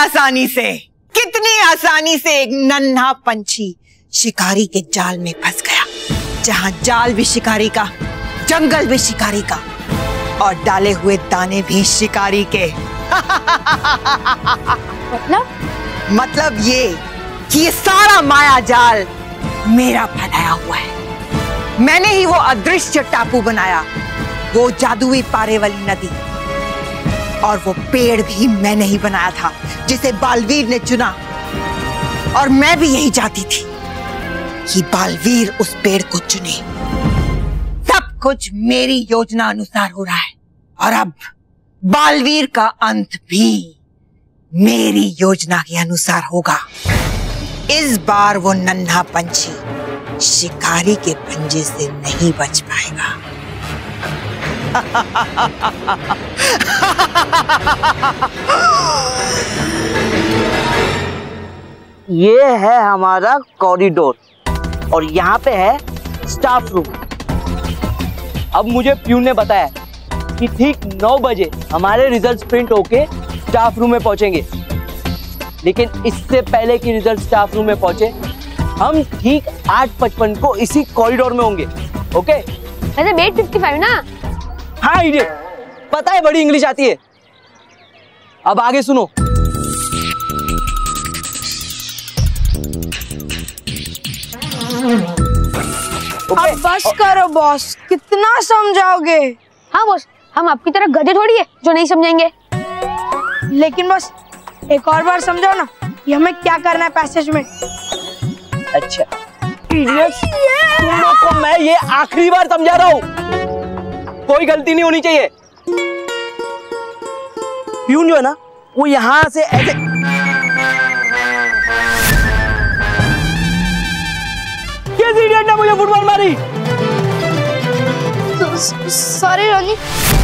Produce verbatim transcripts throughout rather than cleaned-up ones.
आसानी से, कितनी आसानी से एक नन्हा पंछी शिकारी के जाल में फंस गया, जहां जाल भी शिकारी का, जंगल भी शिकारी का और डाले हुए दाने भी शिकारी के। मतलब मतलब ये कि ये सारा माया जाल मेरा फैलाया हुआ है। मैंने ही वो अदृश्य टापू बनाया, वो जादुई पारे वाली नदी, और वो पेड़ भी मैंने ही बनाया था जिसे बालवीर ने चुना। और मैं भी यही चाहती थी कि बालवीर उस पेड़ को चुने। सब कुछ मेरी योजना अनुसार हो रहा है और अब बालवीर का अंत भी मेरी योजना के अनुसार होगा। इस बार वो नन्हा पंछी शिकारी के पंजे से नहीं बच पाएगा। ये है हमारा कॉरिडोर और यहाँ पे है स्टाफ रूम। अब मुझे प्यून ने बताया कि ठीक नौ बजे हमारे रिजल्ट प्रिंट होके स्टाफ रूम में पहुंचेंगे, लेकिन इससे पहले कि रिजल्ट स्टाफ रूम में पहुंचे हम ठीक आठ पचपन को इसी कॉरिडोर में होंगे। ओके? मतलब एट फिफ्टी फाइव ना? हाँ इडियट, पता है बड़ी इंग्लिश आती है। अब आगे सुनो। अब बस करो बॉस, कितना समझाओगे? हाँ बॉस, हम आपकी तरह गधे थोड़ी है जो नहीं समझेंगे। लेकिन बस एक और बार समझाओ ना कि हमें क्या करना है पैसेज में। अच्छा इडियट्स, तुम लोग को मैं ये आखिरी बार समझा रहा हूँ, कोई गलती नहीं होनी चाहिए। प्यून जो है ना वो यहाँ से ऐसे, किस इडियट ने मुझे फुटबॉल मारी? सॉरी रोनी।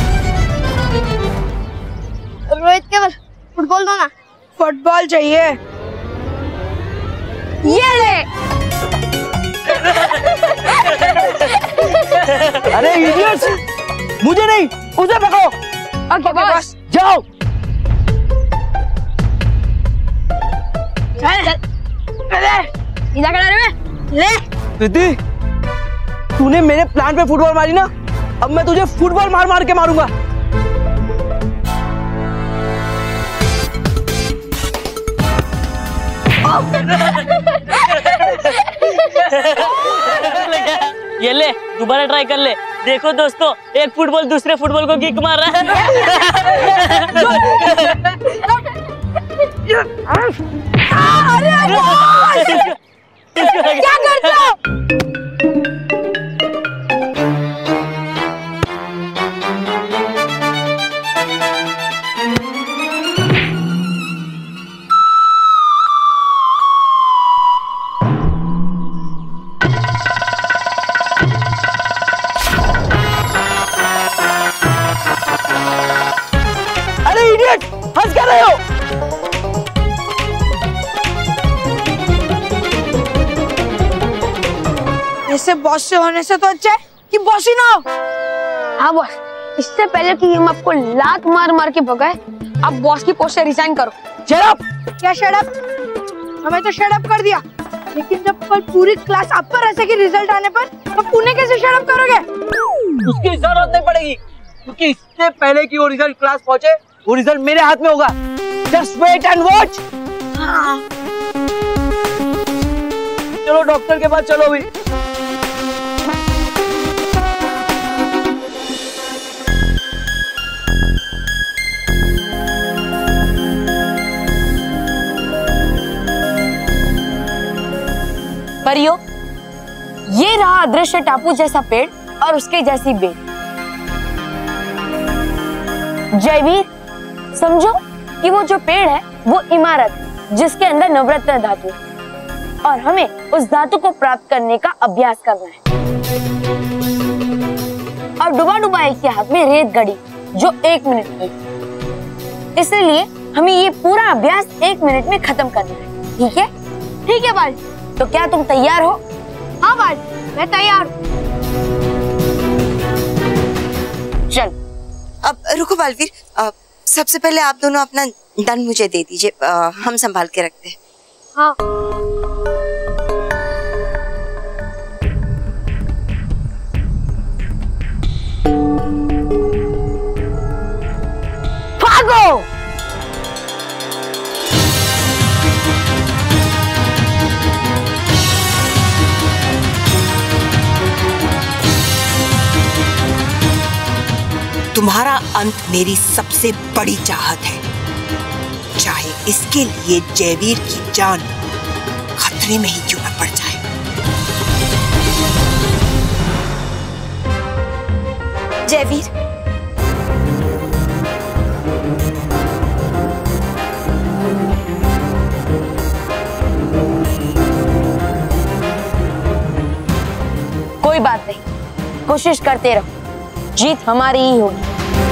रोहित केवल फुटबॉल दो ना। फुटबॉल चाहिए। ये ले। अरे इडियट्स, मुझे नहीं, उसे पकड़ो। ओके बॉस, जाओ। चल चल, इधर खड़ा रहे। ले दीदी, तूने मेरे प्लान पे फुटबॉल मारी ना, अब मैं तुझे फुटबॉल मार मार के मारूंगा। ये ले, दोबारा ट्राई कर ले। देखो दोस्तों, एक फुटबॉल दूसरे फुटबॉल को किक मार रहा है। क्या करते हो? अरे इडियट, हंस कर रहे हो? ऐसे बॉस से होने से तो अच्छा है कि बॉस ही ना हो। हाँ बॉस, इससे पहले कि हम आपको लात मार मार के भगाए, आप बॉस की पोस्ट से रिजाइन करो। Shut up. क्या शट अप? हमें तो शट अप कर दिया, लेकिन जब कल पूरी क्लास आप पर ऐसे की रिजल्ट आने पर तो पुणे कैसे शट अप करोगे? उसकी जरूरत नहीं पड़ेगी, क्योंकि इससे पहले कि वो रिजल्ट क्लास पहुंचे, वो रिजल्ट मेरे हाथ में होगा। Just wait and watch. चलो डॉक्टर के पास चलो भी। परियो, ये रहा अदृश्य टापू जैसा पेड़ और उसके जैसी बेल। जयवीर, समझो कि वो जो पेड़ है वो इमारत जिसके अंदर नवरत्न धातु है और हमें उस धातु को प्राप्त करने का अभ्यास करना है। और डुबा डुबा एक के हाथ में रेत गड़ी जो एक मिनट की, इसलिए हमें ये पूरा अभ्यास एक मिनट में खत्म करना है। ठीक है? ठीक है बाल, तो क्या तुम तैयार हो? हाँ बाल, मैं तैयार हूँ। चल। अब रुको बालवीर, सबसे पहले आप दोनों अपना डन मुझे दे दीजिए, हम संभाल के रखते हैं। हाँ। भागो। तुम्हारा अंत मेरी सबसे बड़ी चाहत है, चाहे इसके लिए जयवीर की जान खतरे में ही क्यों न पड़ जाए। जयवीर, कोई बात नहीं, कोशिश करते रहो, जीत हमारी ही होगी।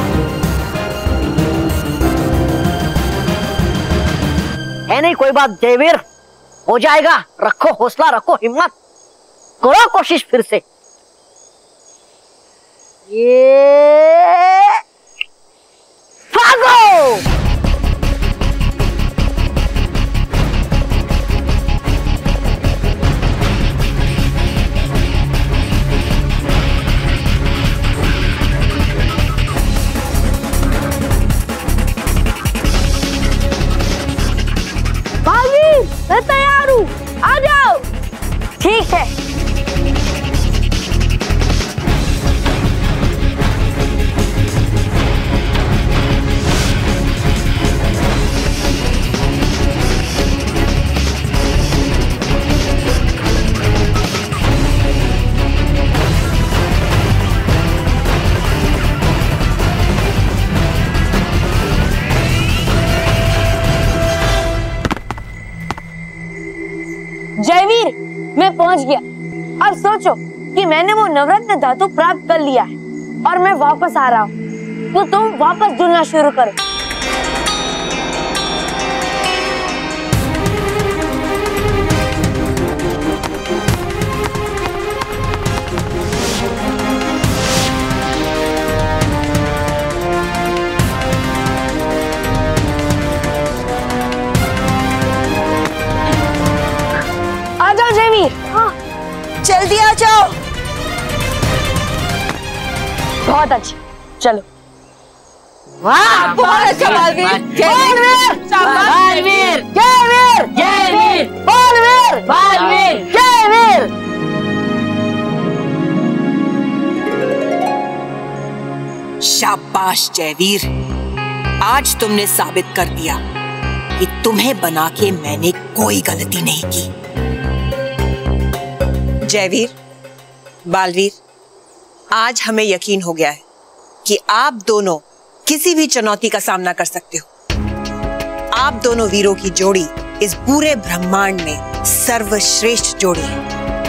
है नहीं कोई बात जयवीर, हो जाएगा। रखो हौसला, रखो हिम्मत, करो कोशिश फिर से। ये भागो। मैं तैयार हूँ, आ जाओ। ठीक है। जयवीर, मैं पहुंच गया। अब सोचो कि मैंने वो नवरत्न धातु प्राप्त कर लिया है और मैं वापस आ रहा हूँ, तो तुम वापस जुड़ना शुरू करो। जल्दी आ जाओ। बहुत अच्छा, चलो। वाह, बहुत अच्छा बालवीर। बालवीर, बालवीर, जयवीर, जयवीर, बालवीर, बालवीर, जयवीर। शाबाश जयवीर, आज तुमने साबित कर दिया कि तुम्हें बना के मैंने कोई गलती नहीं की। जयवीर, बालवीर, आज हमें यकीन हो गया है कि आप दोनों किसी भी चुनौती का सामना कर सकते हो। आप दोनों वीरों की जोड़ी इस पूरे ब्रह्मांड में सर्वश्रेष्ठ जोड़ी है।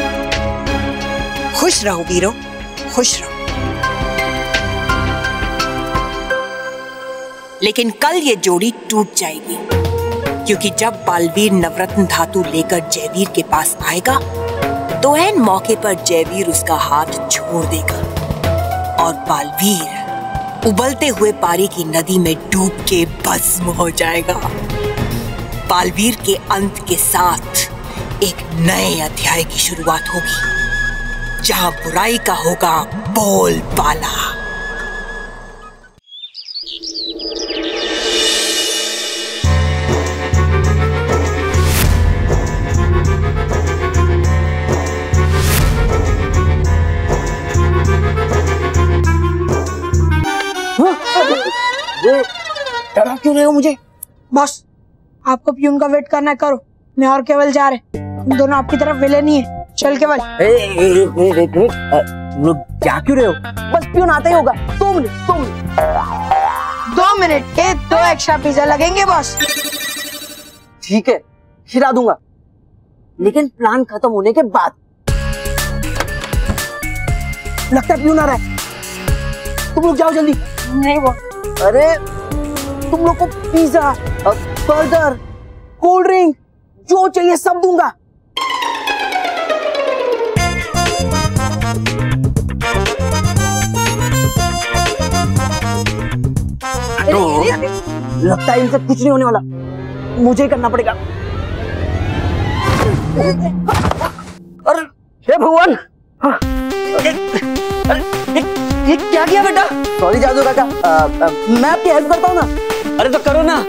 खुश रहो वीरों, खुश रहो। लेकिन कल ये जोड़ी टूट जाएगी, क्योंकि जब बालवीर नवरत्न धातु लेकर जयवीर के पास आएगा तो ऐन मौके पर जयवीर उसका हाथ छोड़ देगा और बालवीर उबलते हुए पारी की नदी में डूब के भस्म हो जाएगा। बालवीर के अंत के साथ एक नए अध्याय की शुरुआत होगी, जहां बुराई का होगा बोलबाला। डरा क्यों रहे हो मुझे? बॉस, आपको प्यून का वेट करना है, करो। मैं और केवल जा रहे, तुम दोनों आपकी तरफ विले नहीं है। चल केवल। क्या क्यों रहे हो? बस प्यून आता ही होगा। दो मिनट दो मिनट दो मिनट के दो एक्स्ट्रा पिज्जा लगेंगे बॉस। ठीक है, खिला दूंगा, लेकिन प्लान खत्म होने के बाद। लगता है प्यून आ रहा है, तुम लोग जाओ जल्दी। नहीं वो, अरे तुम लोग को पिज्जा, बर्गर, कोल्ड ड्रिंक जो चाहिए सब दूंगा। तो लगता है इनसे कुछ नहीं होने वाला, मुझे ही करना पड़ेगा। अरे हे भगवान, अरे ये क्या किया बेटा? सॉरी जादू काका, मैं आपकी हेल्प करता हूँ ना। अरे तो करो ना।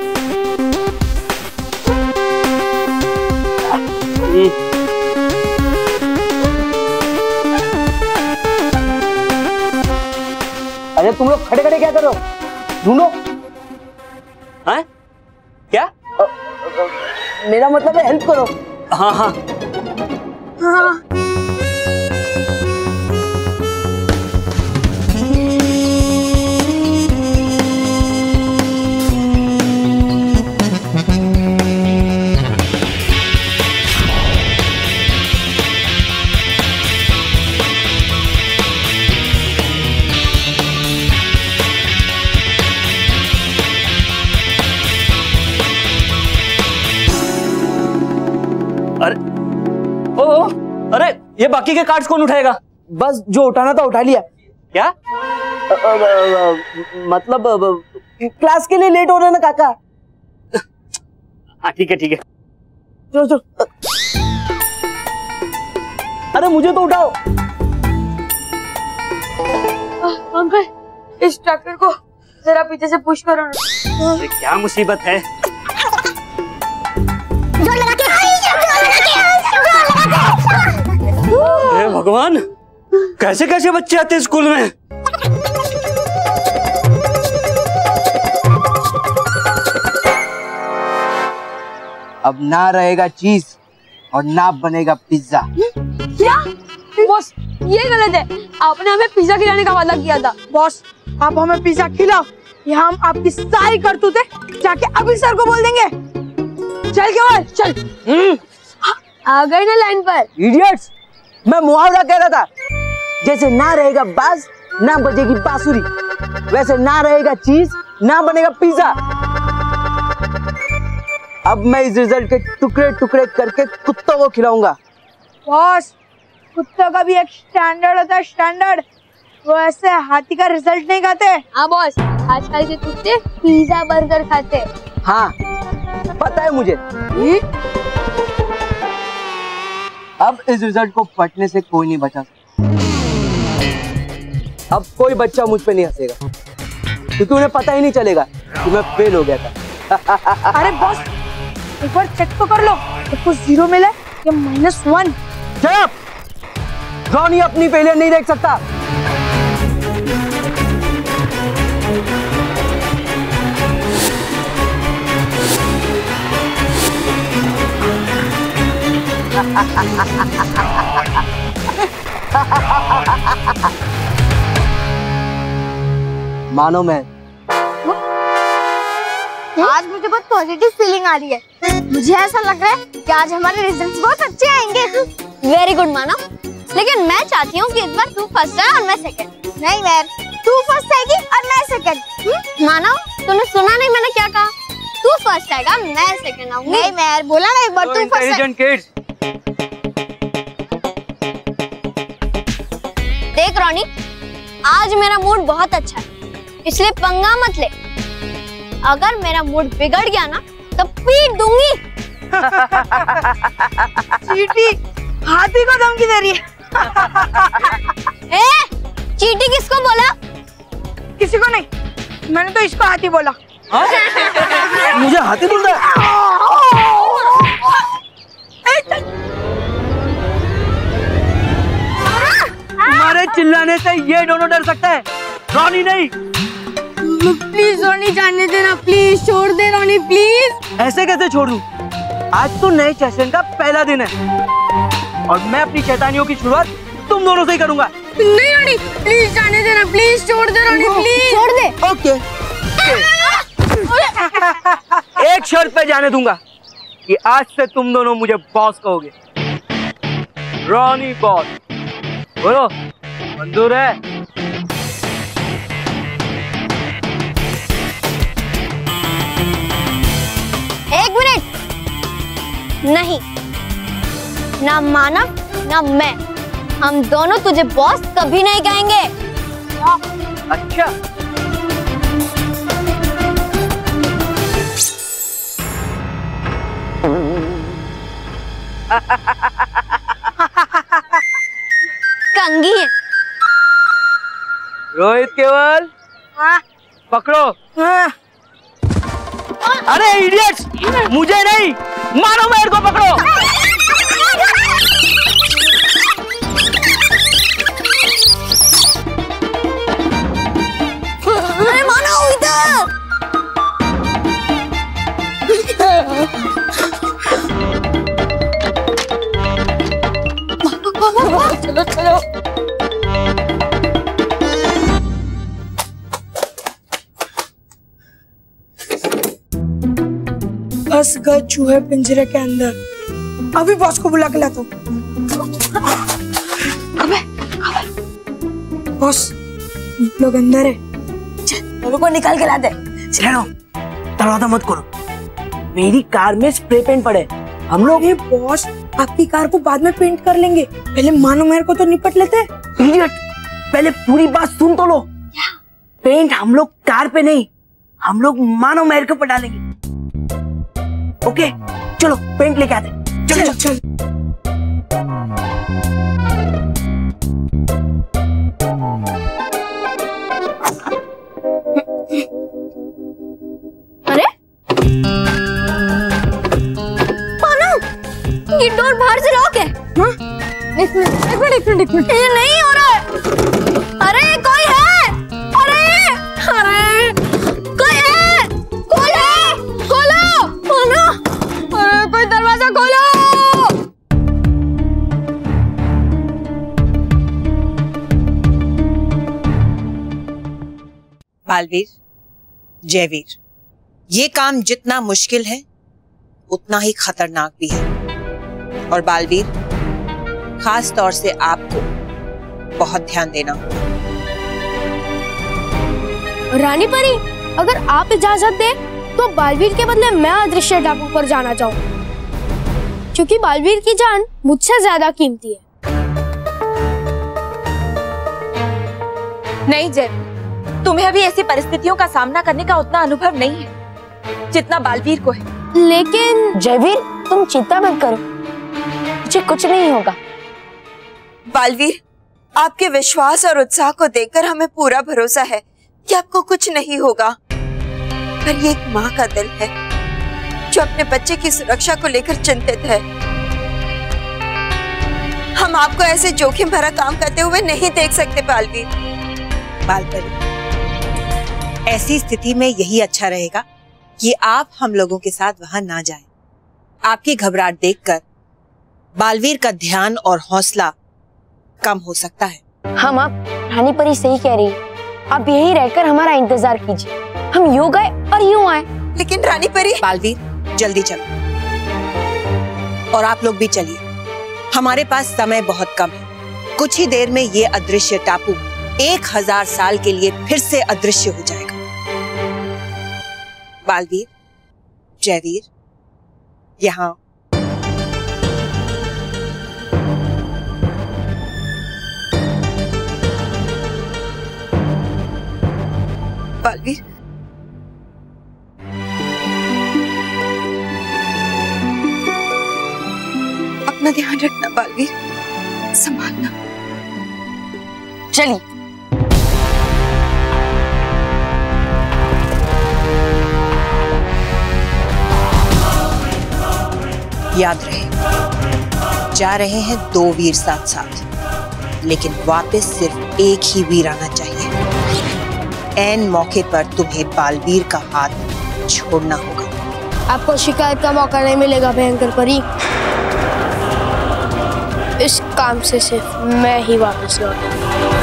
अरे तुम लोग खड़े खड़े क्या कर रहे हो? ढूंढो। हाँ? क्या? आ, आ, मेरा मतलब है हेल्प करो। हाँ हाँ हाँ। अरे ओ, ओ अरे ये बाकी के कार्ड्स कौन उठाएगा? बस जो उठाना था उठा लिया। क्या? आ, आ, आ, आ, मतलब आ, आ, क्लास के लिए लेट हो रहे हैं ना काका। हाँ ठीक है ठीक है, चलो चलो। अरे मुझे तो उठाओ। अंकल इस ट्रैक्टर को जरा पीछे से पुश करो ना। ये क्या मुसीबत है? हे भगवान, कैसे कैसे बच्चे आते हैं स्कूल में? अब ना रहेगा चीज और ना बनेगा पिज्जा। क्या? बॉस ये गलत है, आपने हमें पिज्जा खिलाने का वादा किया था। बॉस आप हमें पिज्जा खिलाओ या हम आपकी सारी करतूतें जाके अभी सर को बोल देंगे। चल केवल चल। आ गए ना लाइन पर। इडियट्स, मैं मुहावरा कह रहा था, जैसे ना रहेगा बाज ना बजेगी बांसुरी, वैसे ना रहेगा चीज ना बनेगा पिज्जा। अब मैं इस रिजल्ट के टुकड़े टुकड़े करके कुत्तों को खिलाऊंगा। बॉस कुत्तों का भी एक स्टैंडर्ड होता है, स्टैंडर्ड। वो ऐसे हाथी का रिजल्ट नहीं खाते। हाँ बॉस, आजकल के कुत्ते पिज्जा बर्गर खाते। हाँ पता है मुझे। अब इस रिजल्ट को फटने से कोई नहीं बचा सकता। अब कोई बच्चा मुझ पे नहीं हंसेगा, क्योंकि उन्हें पता ही नहीं चलेगा कि मैं फेल हो गया था। अरे बॉस एक बार चेक तो कर लो, तो कुछ जीरो मिला या माइनस वन। रॉनी अपनी फेलियर नहीं देख सकता। मानो मैं आज मुझे बहुत पॉजिटिव फीलिंग आ रही है। मुझे ऐसा लग रहा है कि आज हमारे रिजल्ट्स बहुत अच्छे आएंगे। वेरी गुड मानव, लेकिन मैं चाहती हूँ कि इस बार तू फर्स्ट है और मैं सेकंड। नहीं मैर, तू फर्स्ट आएगी और मैं सेकंड। मानव तूने सुना नहीं मैंने क्या कहा? तू फर्स्ट आएगा मैं सेकंड आऊंगी। नहीं मैर, बोला ना एक बार तू फर्स्ट। Intelligent kids. देख रॉनी, आज मेरा मूड बहुत अच्छा है, इसलिए पंगा मत ले। अगर मेरा मूड बिगड़ गया ना तो पीट दूंगी। चीटी हाथी को धमकी दे रही है। ए, चीटी किसको बोला? किसी को नहीं, मैंने तो इसको हाथी बोला। हा? मुझे हाथी बोल रहा है? तुम्हारे चिल्लाने से ये दोनों डर सकता है, रॉनी नहीं। प्लीज रॉनी जाने देना, प्लीज छोड़ दे रॉनी प्लीज। ऐसे कैसे छोड़ दूं? आज तो नए सेशन का पहला दिन है और मैं अपनी शैतानियों की शुरुआत तुम दोनों से ही करूंगा। नहीं रॉनी प्लीज जाने देना, प्लीज छोड़ दे रॉनी प्लीज। छोड़ दे। ओके। एक शर्त पे जाने दूंगा कि आज से तुम दोनों मुझे बॉस कहोगे। Ronnie boss. बोलो मंजूर है? एक मिनट नहीं, ना मानव ना मैं, हम दोनों तुझे बॉस कभी नहीं कहेंगे। अच्छा कंगी है। रोहित केवल पकड़ो। अरे इडियट्स, मुझे नहीं, मानो मेहर को पकड़ो। अरे मानो इधर। चलो चलो। फंस गए चूहे पिंजरे के अंदर। अभी बॉस को बुला के लाता हूँ। बॉस लोग अंदर है। चल को निकाल के ला दे। चलो दरवाजा मत खोलो, मेरी कार में स्प्रे पेंट पड़े। हम लोग ये बॉस आपकी कार को बाद में पेंट कर लेंगे, पहले मानो मेहर को तो निपट लेते हैं। इडियट, पहले पूरी बात सुन तो लो। पेंट हम लोग कार पे नहीं, हम लोग मानो मेहर को डालेंगे। ओके चलो पेंट लेके आते। चल चल, चल। अरे मानो, ये डोर बाहर से लॉक है। हाँ? एक मिनट एक मिनट एक मिनट एक मिनट, ये नहीं हो रहा है। अरे कोई है? अरे अरे कोई है? खोलो खोलो मानो, अरे कोई दरवाजा खोलो। बालवीर, जयवीर, ये काम जितना मुश्किल है उतना ही खतरनाक भी है। और बालवीर, खास तौर से आपको बहुत ध्यान देना होगा। रानी परी, अगर आप इजाजत दें तो बालवीर के बदले मैं अदृश्य टापू पर जाना चाहूँ, क्योंकि बालवीर की जान मुझसे ज्यादा कीमती है। नहीं जय, तुम्हें अभी ऐसी परिस्थितियों का सामना करने का उतना अनुभव नहीं है जितना बालवीर को है। लेकिन जयवीर, तुम चिंता मत करो, मुझे कुछ नहीं होगा। बालवीर, आपके विश्वास और उत्साह को देखकर हमें पूरा भरोसा है कि आपको कुछ नहीं होगा। पर ये एक माँ का दिल है जो अपने बच्चे की सुरक्षा को लेकर चिंतित है। हम आपको ऐसे जोखिम भरा काम करते हुए नहीं देख सकते बालवीर। बालवीर, ऐसी स्थिति में यही अच्छा रहेगा कि आप हम लोगों के साथ वहां ना जाएं। आपकी घबराहट देखकर बालवीर का ध्यान और हौसला कम हो सकता है। हम आप रानी परी सही कह रही है, आप यही रहकर हमारा इंतजार कीजिए। हम यूं गए और यूं आए। लेकिन रानी परी। बालवीर, जल्दी चलो, और आप लोग भी चलिए, हमारे पास समय बहुत कम है। कुछ ही देर में ये अदृश्य टापू एक हजार साल के लिए फिर से अदृश्य हो जाएगा। बालवीर, जयवीर, यहाँ बालवीर, अपना ध्यान रखना बालवीर, संभालना। चलिए। याद रहे, जा रहे हैं दो वीर साथ साथ, लेकिन वापस सिर्फ एक ही वीर आना चाहिए। ऐन मौके पर तुम्हें बालवीर का हाथ छोड़ना होगा। आपको शिकायत का मौका नहीं मिलेगा भयंकर परी। इस काम से सिर्फ मैं ही वापस लौटूंगा।